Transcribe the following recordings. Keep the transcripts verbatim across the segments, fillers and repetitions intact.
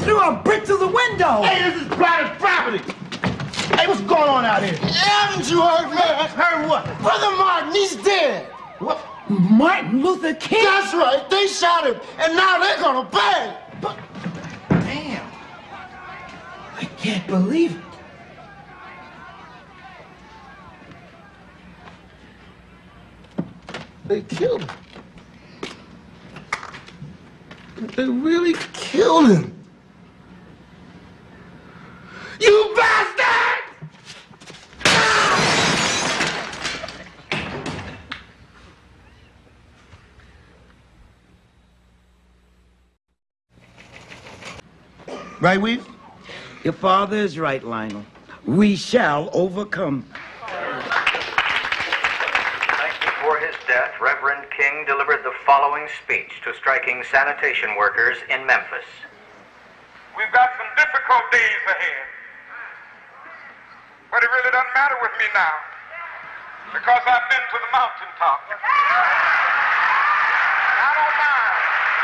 threw a brick through the window. Hey, this is private property. Hey, what's going on out here? Haven't you heard, man? Heard what? Brother Martin, he's dead. What? Martin Luther King? That's right. They shot him, and now they're gonna pay. But, damn. I can't believe it. They killed him. They really killed him. You bastard! Right, Weave? Your father is right, Lionel. We shall overcome. Before his death, Reverend King delivered the following speech to striking sanitation workers in Memphis. We've got some difficult days ahead. But it really doesn't matter with me now, because I've been to the mountaintop. I don't mind.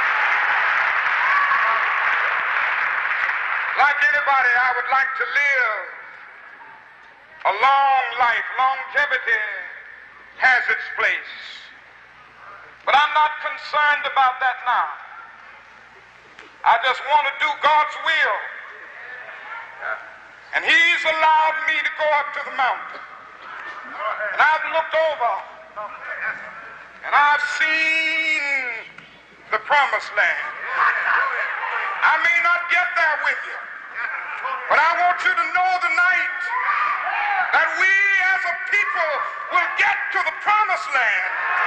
Like anybody, I would like to live a long life. Longevity has its place. But I'm not concerned about that now. I just want to do God's will. And he's allowed me to go up to the mountain. And I've looked over. And I've seen the promised land. I may not get there with you. But I want you to know tonight that we as a people will get to the promised land.